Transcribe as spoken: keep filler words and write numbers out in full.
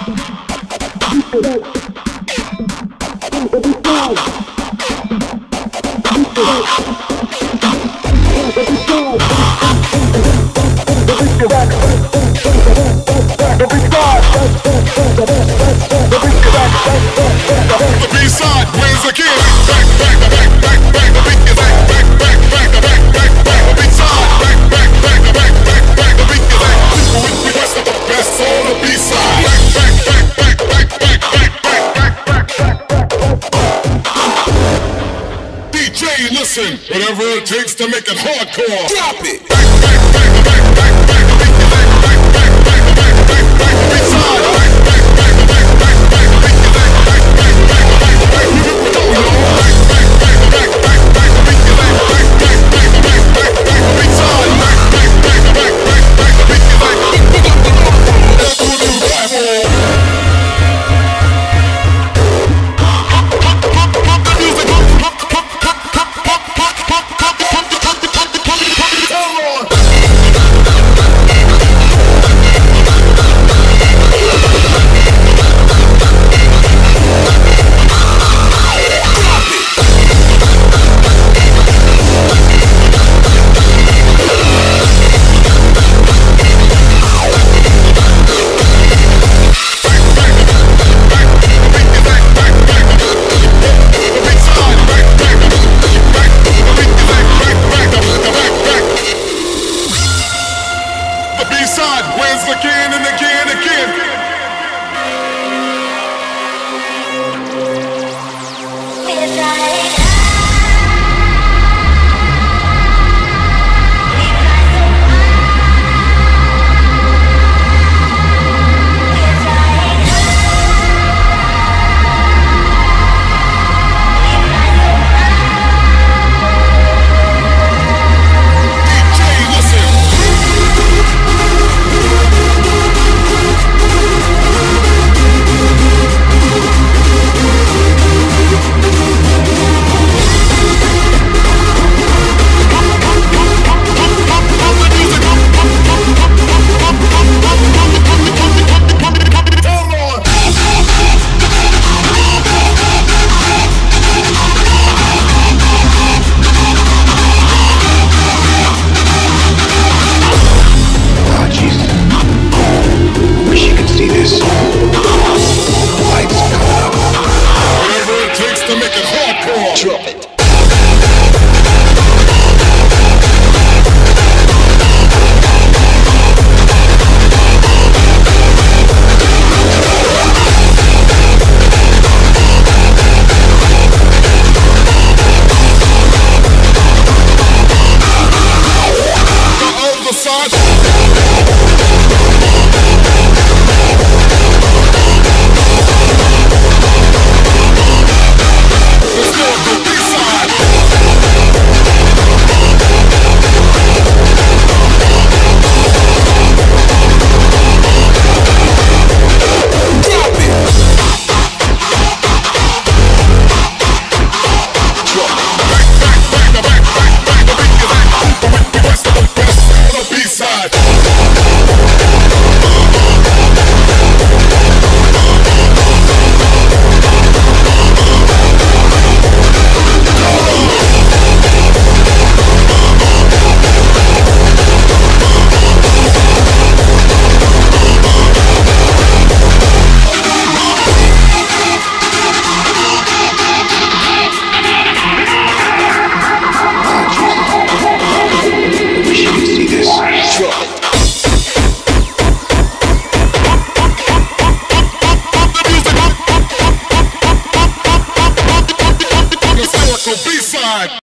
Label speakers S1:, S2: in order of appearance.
S1: B-side wins again. Back, back, back, back, back. The beat is back, back, back, back, back, back, back. The B-side back, back, back, back, back, back. The beat is back. We request the best on the B-side. Back, back, back, back, back, back, back, back, back, back, back. D J, listen. Whatever it takes to make it hardcore. Drop it. Back, back, back, back, back, back. The beat is back, back, back, back, back, back, back. The B-side back, back, back, back, back, back. The beat is back, back, back, back, back, back. We go on. Back, back, back, back, back, back. The beat is back, back, back, back, back, back, back. The B-side back, back, back, back, back, back. The beat is back. That's what you got for. B-side wins again and again and again. Drop it. The other side. B-side.